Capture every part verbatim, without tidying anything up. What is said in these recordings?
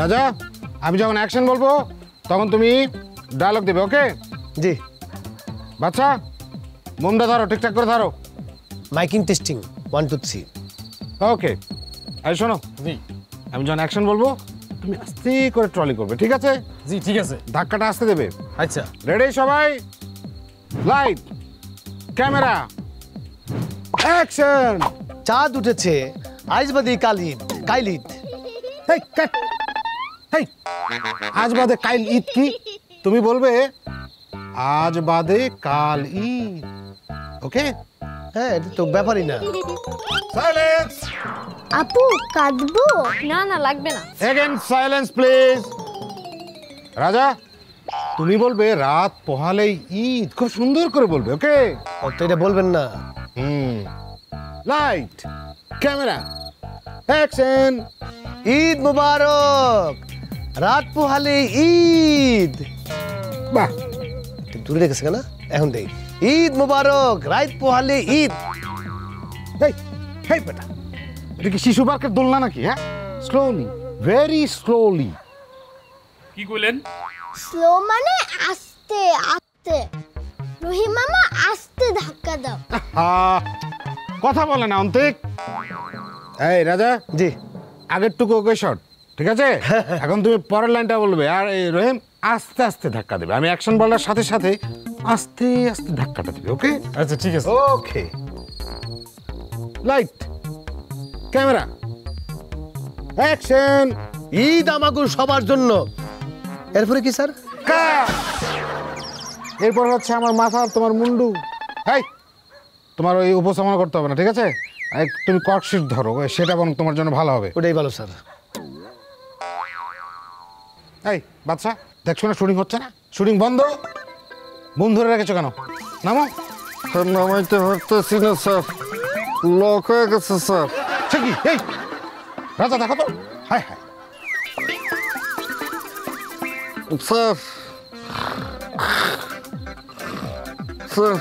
রাজা আমি যখন অ্যাকশন বলবো তখন তুমি ডায়লগ দেবে, ওকে? জি। বাচ্চা মুন্ডা ধরো, ঠিকঠাক করে ধরো। Miking testing one two three. Okay, এই শোনো, জি আমি যখন অ্যাকশন বলবো তুমি আস্তে করে ট্রলি করবে, ঠিক আছে? জি ঠিক আছে। ধাক্কাটা আসতে দেবে। আচ্ছা রেডি সবাই? Light, camera, action. চাঁদ উঠেছে আজ বাদে কালিদ কাইলিদ। হেই কাট, হেই আজ বাদে কাল ঈদ কি? তুমি বলবে আজ বাদে কাল ঈদ, ওকে? হ্যাঁ, এটা তো ব্যাপারই না। সাইলেন্স। আপু কাঁদবো? না না লাগবে না। Again silence please. রাজা তুমি বলবে রাত পোহালেই ঈদ, খুব সুন্দর করে বলবে, ওকে? তো এটা বলবেন না। হুম। Light, camera, action. ঈদ মুবারক, রাত পোহালে ঈদ। বাহ, একটু দূরে রেখেছে কেন? এখন দেই। ঈদ মুবারক, রাত পোহালে ঈদ। এই হেই বেটা, এটা কি শিশু পার্কের দোলনা নাকি? হ্যাঁ, স্লোলি, ভেরি স্লোলি। কি কইলেন? স্লো মানে আস্তে আস্তে। রহিম মামা আস্তে ধাক্কা দাও। আহ, কথা বলে না অন্তিক। এই রাজা, জি। আগের টুকু ওকে শট, ঠিক আছে? এখন তুমি পরের লাইনটা বলবে, আর এই রহিম আস্তে আস্তে ধাক্কা দেবে। আমি অ্যাকশন বলার সাথে সাথে আস্তে আস্তে ধাক্কাটা দেবে, ওকে? আচ্ছা ঠিক আছে। Okay. Light, camera, action. Eid আমাগো সবার জন্য। এরপরে কি স্যার? এরপর হচ্ছে আমার মাথা আর তোমার মুন্ডু। এই তোমার ওই উপস্থাপনা করতে হবে না, ঠিক আছে? এই, তুমি কর্কশিট ধরো, ওই সেটা বরং তোমার জন্য ভালো হবে। ওটাই ভালো স্যার। এই বাচ্চা, দেখছো না শুটিং হচ্ছে না? শুটিং বন্ধ। মন ধরে রেখেছো কেন? নামো। স্যার নামাইতে পারতেছি না স্যার, লক হয়ে গেছে স্যার। সে কি? এই রাজা দেখো তো। হায় হায়, স্যার স্যার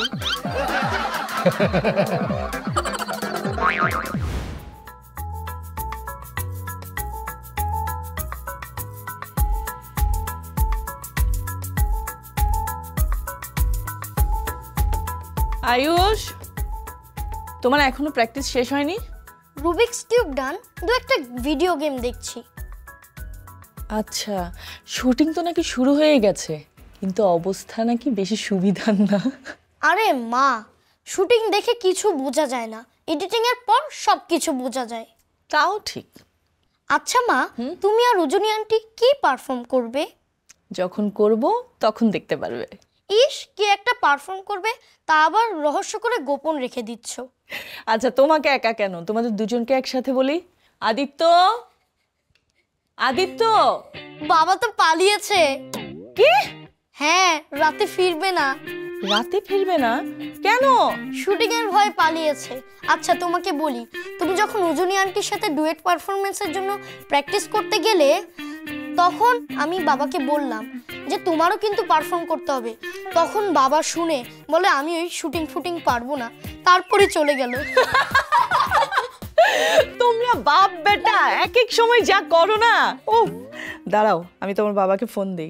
আয়ুষ, তোমার এখনো প্র্যাকটিস শেষ হয়নি? রুবিক্স কিউব ডান, দু একটা ভিডিও গেম দেখছি। আচ্ছা, শুটিং তো নাকি শুরু হয়ে গেছে, কিন্তু অবস্থা নাকি বেশি সুবিধার না। আরে মা, শুটিং দেখে কিছু বোঝা যায় না, এডিটিং এর পর সব কিছু বোঝা যায়। তাও ঠিক। আচ্ছা মা, তুমি আর রজনী আন্টি কি পারফর্ম করবে? যখন করব তখন দেখতে পারবে। ইস, কি একটা পারফর্ম করবে, তা আবার রহস্য করে গোপন রেখে দিচ্ছ। আচ্ছা, তোমাকে একা কেন, তোমাদের দুজনকে একসাথে বলি। আদিত্য, আদিত্য। বাবা তো পালিয়েছে। কি? হ্যাঁ, রাতে ফিরবে না। রাতে ফিরবে না কেন? শুটিং এর ভয়ে পালিয়েছে। আচ্ছা তোমাকে বলি, তুমি যখন রজনী আন্টির সাথে ডুয়েট পারফরমেন্সের জন্য প্র্যাকটিস করতে গেলে, তখন আমি বাবাকে বললাম যে তোমারও কিন্তু পারফর্ম করতে হবে। তখন বাবা শুনে বলে আমি ওই শুটিং ফুটিং পারবো না, তারপরে চলে গেল। তোমরা বাপ বেটা এক এক সময় যা করো না। ও দাঁড়াও, আমি তোমার বাবাকে ফোন দেই।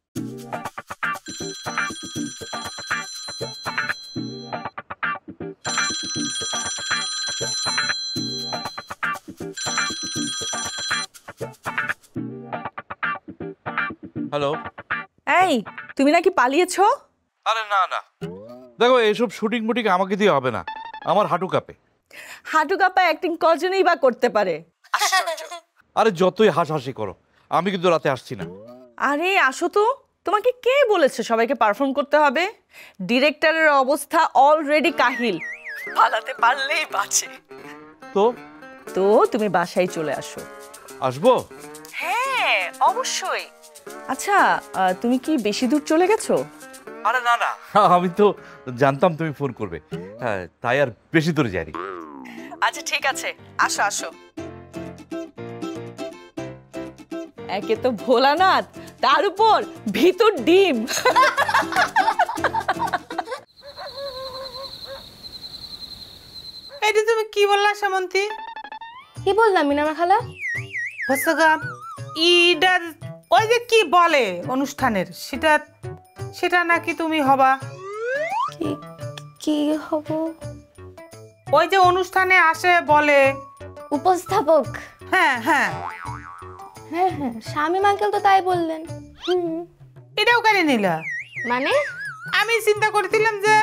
হ্যালো। এই, তুমি নাকি পালিয়েছো? আরে না না, দেখো এইসব শুটিং মুটিং আমাকে দিয়ে হবে না, আমার হাঁটু কাঁপে। হাঁটু কাঁপা অ্যাক্টিং কজনই বা করতে পারে? আরে যতই হাসাহাসি করো, আমি কিন্তু রাতে আসছি না। আরে আসো তো, তোমাকে কে বলেছে সবাইকে পারফর্ম করতে হবে? ডিরেক্টরের অবস্থা অলরেডি কাহিল, পালাতে পারলেই বাঁচে। তো তো তুমি বাসায় চলে আসো। আসবো? হ্যাঁ অবশ্যই। আচ্ছা, আহ, তুমি কি বেশি দূর চলে গেছো? আরে না না, আমি তো জানতাম তুমি ফোন করবে, হ্যাঁ তাই আর বেশি দূরে যাইনি। আচ্ছা ঠিক আছে, আসো আসো। একে তো ভোলানাথ, তার উপর ভিতর ডিম। এটা তুমি কি বললা সামন্তী? কি বললাম মিনামা খালা? হচ্ছে গা ইডার ওই যে কি বলে অনুষ্ঠানের সেটা সেটা নাকি তুমি হবা? কি কি হব? ওই যে অনুষ্ঠানে আসে বলে উপস্থাপক। হ্যাঁ হ্যাঁ হ্যাঁ হ্যাঁ, শামীম আঙ্কেল তো তাই বললেন। হুম, এটাও কেন নিলা? মানে আমি চিন্তা করছিলাম যে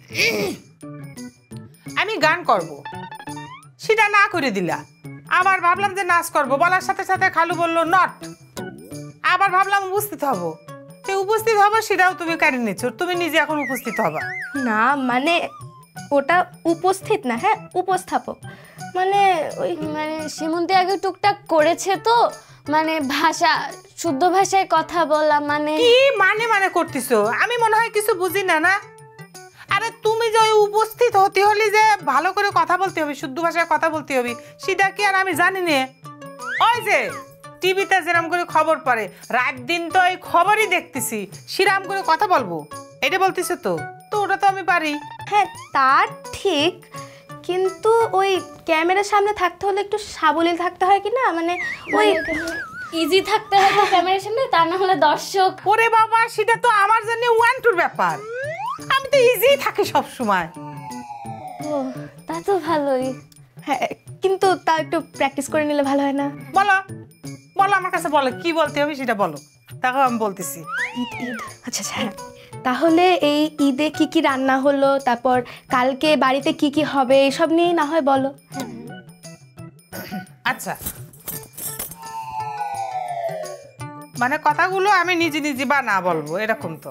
আমি গান করব, সেটা না করে দিলা। আবার ভাবলাম যে নাচ করব, বলার সাথে সাথে খালু বললো নট। আবার ভাবলাম উপস্থিত হব, তো উপস্থিত হব সেটাও তুমি কারি নিচ্ছ, তুমি নিজে এখন উপস্থিত হবা না, মানে ওটা উপস্থিত না, হ্যাঁ উপস্থাপক। মানে ওই মানে সীমন্তী আগে টুকটাক করেছে তো, মানে ভাষা শুদ্ধ ভাষায় কথা বলা মানে কি মানে মানে করতেছো? আমি মনে হয় কিছু বুঝি না না। আরে তুমি যে ওই উপস্থিত হতে হলে যে ভালো করে কথা বলতে হবে, শুদ্ধ ভাষায় কথা বলতে হবে, সেটা কি আর আমি জানি না? ওই যে টিভিতে যেরকম করে খবর পড়ে, রাত দিন তো এই খবরই দেখতেছি, সেরকম করে কথা বলবো, এটা বলতেছো তো? তো ওটা তো আমি পারি। হ্যাঁ তা ঠিক, কিন্তু ওই ক্যামেরার সামনে থাকতে হলে একটু সাবলীল থাকতে হয় কি না, মানে ওই ইজি থাকতে হয় তো ক্যামেরার সামনে, তা না হলে দর্শক। ওরে বাবা, সেটা তো আমার জন্য ওয়ান টুর ব্যাপার, আমি তো ইজি থাকি সব সময়। ও তা তো ভালোই, হ্যাঁ কিন্তু তা একটু প্র্যাকটিস করে নিলে ভালো হয় না? বলো বলো, আমার কাছে বলো কি বলতে হবে সেটা বলো, তাকে আমি বলতেছি। ঈদ ঈদ আচ্ছা আচ্ছা, হ্যাঁ তাহলে এই ঈদে কি কি রান্না হলো, তারপর কালকে বাড়িতে কি কি হবে, এসব নিয়ে না হয় বলো। আচ্ছা, মানে কথাগুলো আমি নিজে নিজে বা না বলবো এরকম তো।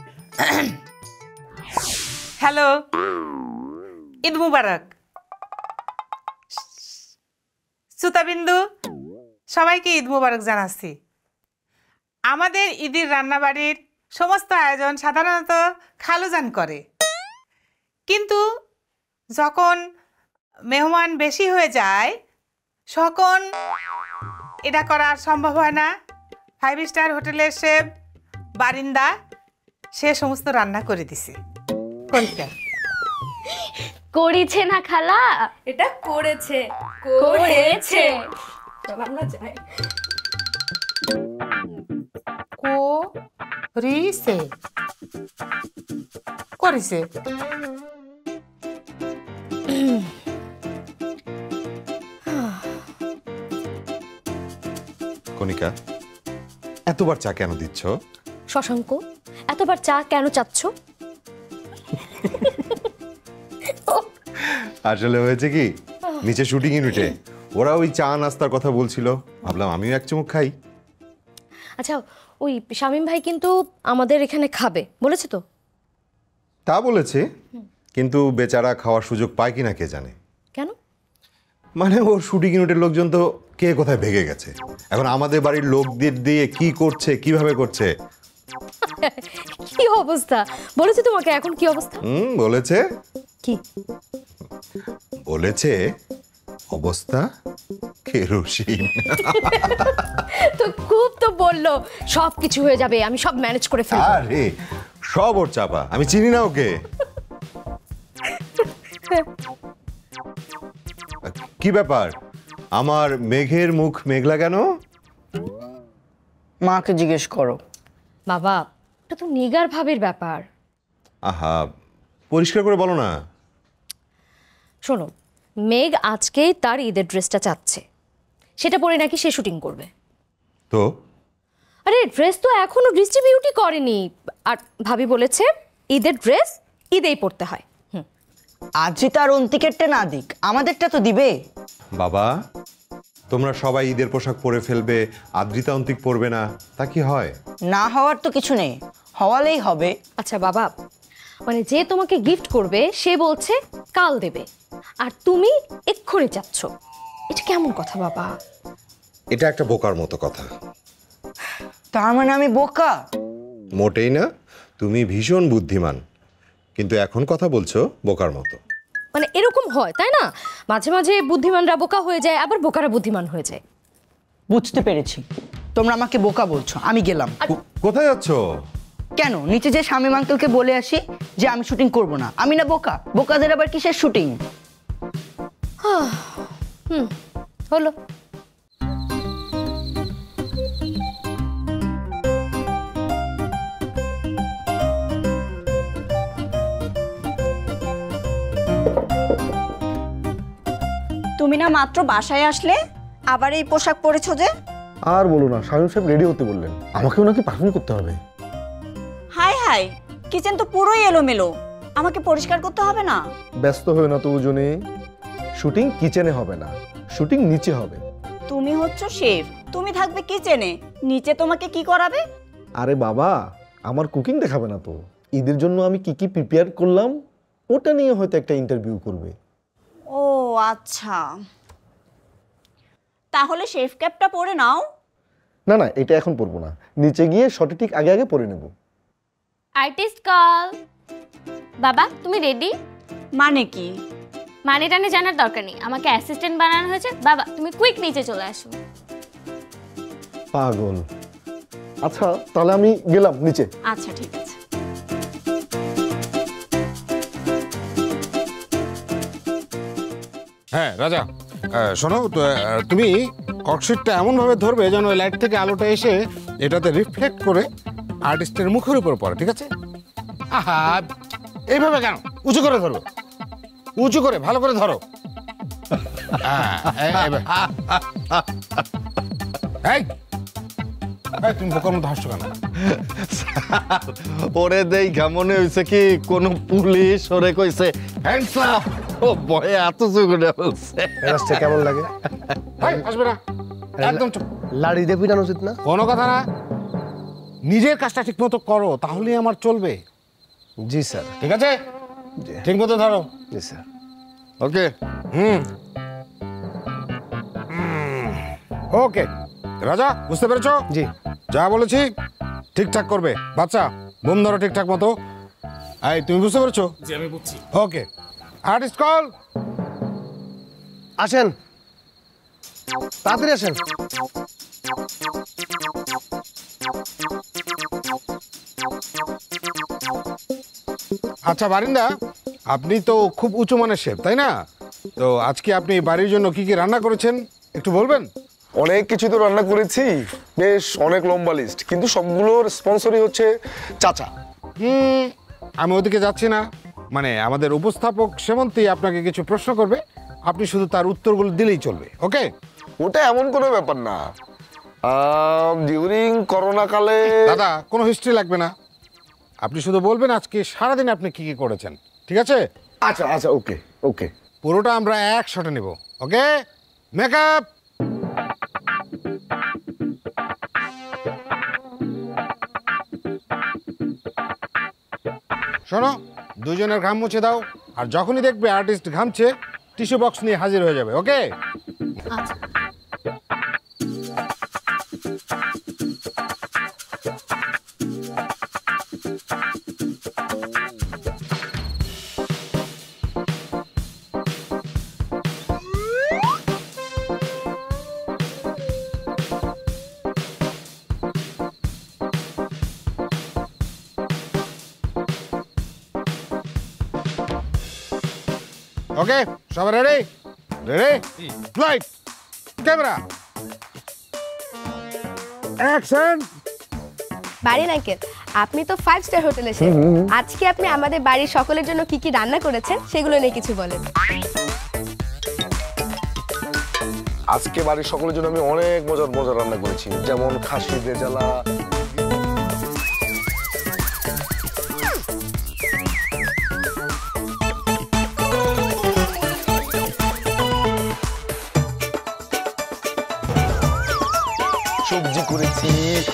হ্যালো, ঈদ মুবারক। সুতাবিন্দু সবাইকে ঈদ মুবারক জানাচ্ছি। আমাদের ঈদের রান্নাবাড়ির সমস্ত আয়োজন সাধারণত খালুজান করে, কিন্তু যখন মেহমান বেশি হয়ে যায় তখন এটা করা সম্ভব হয় না। ফাইভ স্টার হোটেলের শেফ বারিন্দা সে সমস্ত রান্না করে দিছে। কোনটা করেছে না খালা? এটা করেছে করেছে। আমরা যাই। করিছে করিছে কণিকা, এতবার চা কেন দিচ্ছ? শশাঙ্ক, এতবার চা কেন চাচ্ছ? আসলে হয়েছে কি, নিচে শুটিং ইউনিটে ওরা ওই চা নাস্তার কথা বলছিল, ভাবলাম আমিও এক চুমুক খাই। আচ্ছা, ওই শামীম ভাই কিন্তু আমাদের এখানে খাবে বলেছে তো? তা বলেছে, কিন্তু বেচারা খাওয়ার সুযোগ পায় কিনা কে জানে। কেন? মানে ওর শুটিং ইউনিটের লোকজন তো কে কোথায় ভেগে গেছে, এখন আমাদের বাড়ির লোকদের দিয়ে কি করছে, কিভাবে করছে। কি অবস্থা বলেছে তোমাকে? এখন কি অবস্থা? হুম বলেছে। কি বলেছে? অবস্থা কেরোসিন। তো খুব তো বললো সব কিছু হয়ে যাবে, আমি সব ম্যানেজ করে ফেলবো। আরে সব ওর চাপা, আমি চিনি না ওকে। কি ব্যাপার, আমার মেঘের মুখ মেঘলা কেন? মাকে জিজ্ঞেস করো। বাবা, এটা তো নিগার ভাবের ব্যাপার। আহা, পরিষ্কার করে বলো না। শোনো, মেঘ আজকেই তার ঈদের ড্রেসটা চাচ্ছে, সেটা পরে নাকি সে শুটিং করবে। তো আরে ড্রেস তো এখনো ডিস্ট্রিবিউটই করেনি, আর ভাবি বলেছে ঈদের ড্রেস ঈদেই পরতে হয়। হুম, আজই তার অন্তিকেরটা না দিক, আমাদেরটা তো দিবে। বাবা, তোমরা সবাই ঈদের পোশাক পরে ফেলবে, আদ্রিতা অন্তিক পরবে না, তা কি হয়? না হওয়ার তো কিছু নেই, হওয়ালেই হবে। আচ্ছা বাবা, মানে যে তোমাকে গিফট করবে সে বলছে কাল দেবে, আর তুমি এক্ষুনি চাচ্ছ, এটা কেমন কথা বাবা? এটা একটা বোকার মতো কথা। তার মানে আমি বোকা? মোটেই না, তুমি ভীষণ বুদ্ধিমান, কিন্তু এখন কথা বলছো বোকার মতো। মানে এরকম হয় তাই না, মাঝে মাঝে বুদ্ধিমানরা বোকা হয়ে যায়, আবার বোকারা বুদ্ধিমান হয়ে যায়। বুঝতে পেরেছি, তোমরা আমাকে বোকা বলছো, আমি গেলাম। কোথায় যাচ্ছ? কেন, নিচে যে শামীম আঙ্কেলকে বলে আসি যে আমি শুটিং করব না। আমি না বোকা? বোকাদের আবার কিসের শুটিং? হুম, হলো। তুমি না মাত্র বাসায় আসলে আবার এই পোশাক পরেছো যে? আর বলো না, শামীম সাহেব রেডি হতে বললেন, আমাকেও নাকি পারফর্ম করতে হবে। হাই হাই, কিচেন তো পুরোই এলোমেলো, আমাকে পরিষ্কার করতে হবে না? ব্যস্ত হয়ে না তো উজনে, শুটিং কিচেনে হবে না, শুটিং নিচে হবে। তুমি হচ্ছ শেফ, তুমি থাকবে কিচেনে, নিচে তোমাকে কি করাবে? আরে বাবা, আমার কুকিং দেখাবে না তো, ঈদের জন্য আমি কি কি প্রিপেয়ার করলাম ওটা নিয়ে হয়তো একটা ইন্টারভিউ করবে। ও আচ্ছা, তাহলে শেফ ক্যাপটা পরে নাও। না না, এটা এখন পরবো না, নিচে গিয়ে শটে ঠিক আগে আগে পরে নেব। Artist call. বাবা তুমি রেডি? মানে কি? মানে টানে জানার দরকার নেই, আমাকে অ্যাসিস্ট্যান্ট বানানো হয়েছে। বাবা তুমি কুইক নিচে চলে আসো। পাগল। আচ্ছা তাহলে আমি গেলাম নিচে। আচ্ছা ঠিক আছে। হ্যাঁ রাজা, আহ, শোনো তো, আহ, তুমি ককশিটটা এমনভাবে ধরবে যেন ওই লাইট থেকে আলোটা এসে এটাতে রিফ্লেক্ট করে আর্টিস্টের মুখের উপর পড়ে, ঠিক আছে? আহা, এইভাবে কেন? উঁচু করে ধরো, উঁচু করে ভালো করে ধরো। হ্যাঁ, এই- এইভাবে। এই, এই, তুমি বোকার মতো হাসছো কেন? ওরে দেই মনে হইছে কি কোন পুলিশ ওরে কইছে হ্যান্ডস আপ, ও ভয়ে এত জোরে বলছে। মেজাজটা কেমন লাগে? এই, আসবে না, একদম চুপ। লাড়ি দিয়ে পিটানো উচিত না? কোনো কথা না, নিজের কাজটা ঠিক মতো করো, তাহলেই আমার চলবে। জি স্যার। ঠিক আছে, ঠিক মতো ধরো। জি স্যার। ওকে। হুম, ওকে রাজা, বুঝতে পেরেছো? জি। যা বলেছি ঠিকঠাক করবে। বাচ্চা বোম ধরো ঠিকঠাক মতো। এই তুমি বুঝতে পেরেছো? জি আমি বুঝছি। Okay, artist call. আসেন, তাড়াতাড়ি আসেন। আচ্ছা বারিন্দা, আপনি তো খুব উঁচু মানের শেফ, তাই না? তো আজকে আপনি বাড়ির জন্য কি কি রান্না করেছেন একটু বলবেন? অনেক কিছু তো রান্না করেছি, বেশ অনেক লম্বা লিস্ট, কিন্তু সবগুলোর স্পন্সরই হচ্ছে চাচা। হুম, আমি ওদিকে যাচ্ছি না, মানে আমাদের উপস্থাপক সেমন্তী আপনাকে কিছু প্রশ্ন করবে, আপনি শুধু তার উত্তরগুলো দিলেই চলবে। ওকে? ওটা এমন কোনো ব্যাপার না, ডিউরিং করোনা কালে। দাদা কোনো হিস্ট্রি লাগবে না, আপনি শুধু বলবেন আজকে সারাদিন আপনি কি কি করেছেন, ঠিক আছে? আচ্ছা আচ্ছা, ওকে ওকে। পুরোটা আমরা এক শটে নেব। Okay, makeup. শোনো, দুজনের ঘাম মুছে দাও, আর যখনই দেখবে আর্টিস্ট ঘামছে টিস্যু বক্স নিয়ে হাজির হয়ে যাবে। ওকে? আচ্ছা। ওকে, সবাই ready? Ready? Light, camera, action. বাড়ি নাইকেল, আপনি তো ফাইভ স্টার হোটেলে শেফ, আজকে আপনি আমাদের বাড়ির সকলের জন্য কি কি রান্না করেছেন সেগুলো নিয়ে কিছু বলেন। আজকে বাড়ির সকলের জন্য আমি অনেক মজার মজার রান্না করেছি, যেমন খাসি রেজালা, সবজি করেছি।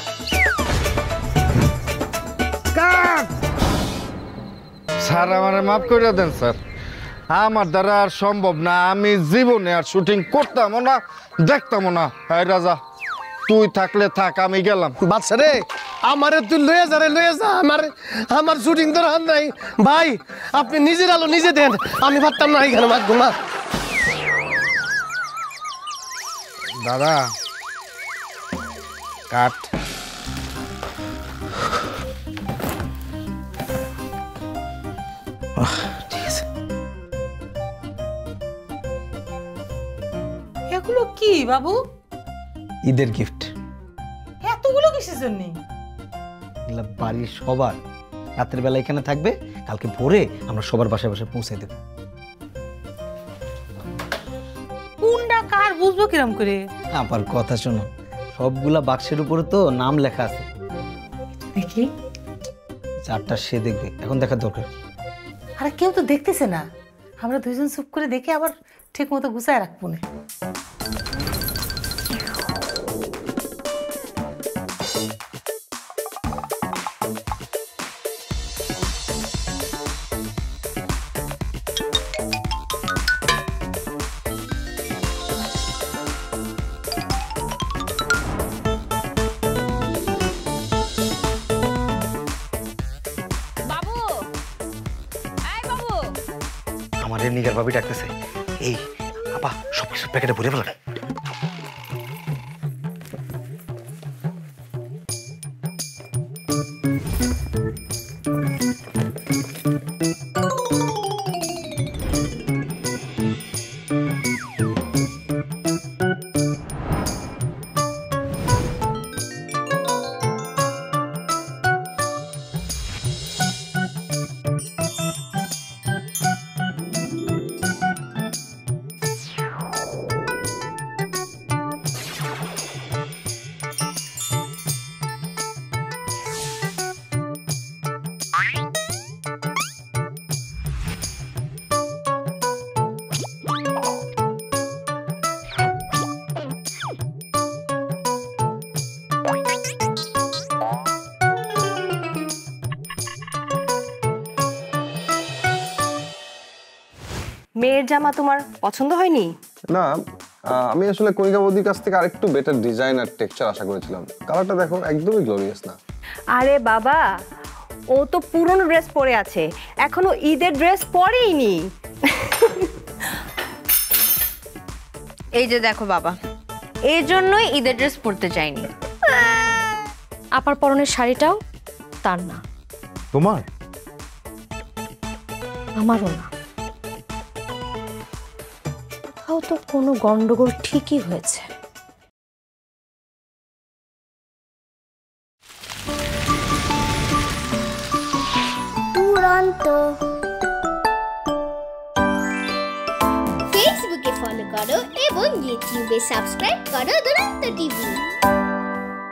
স্যার আমার মাফ করে দেন স্যার, আমার দ্বারা আর সম্ভব না, আমি জীবনে আর শুটিং করতামও না, দেখতামও না। হ্যাঁ রাজা, তুই থাকলে থাক, আমি গেলাম। বাচ্চা রে, আমারে তুই লয়ে যা রে, লয়ে যা, আমার আমার শুটিং তোর হাত নাই। ভাই আপনি নিজের আলো নিজে দেন, আমি পারতাম না এখানে মাখবো না। দাদা কাট। ঠিক আছে। এগুলো কি বাবু? ঈদের গিফট। এতগুলো কিসের জন্য? এগুলা বাড়ির সবার, রাতের বেলা এখানে থাকবে, কালকে ভোরে আমরা সবার বাসায় বাসায় পৌঁছে দেব। কোন বুঝবো কিরম করে? আবার কথা শোনো, সবগুলা বাক্সের উপরে তো নাম লেখা আছে। দেখি। চারটা সে দেখবে, এখন দেখার দরকার। আরে কেউ তো দেখতেছে না, আমরা দুইজন চুপ করে দেখে আবার ঠিক মতো গুছায় রাখবো না। আমাদের নিগার ভাবি ডাকতেছে। এই আপা সবকিছু প্যাকেটে ভরে ফেলেন। মেয়ের জামা তোমার পছন্দ হয়নি? না, আমি আসলে কণিকা বৌদির কাছ থেকে আরেকটু বেটার ডিজাইন আর টেক্সচার আশা করেছিলাম। কালারটা দেখো একদমই গ্লোরিয়াস না। আরে বাবা, ও তো পুরনো ড্রেস পরে আছে, এখনো ঈদের ড্রেস পরেইনি। এই যে দেখো বাবা, এই জন্যই ঈদের ড্রেস পরতে চাইনি। আপার পরনের শাড়িটাও তার না, তোমার? আমারও না। কোথাও তো কোনো গন্ডগোল ঠিকই হয়েছে। দুরন্ত ফেসবুকে ফলো করো এবং ইউটিউবে সাবস্ক্রাইব করো দুরন্ত টিভি।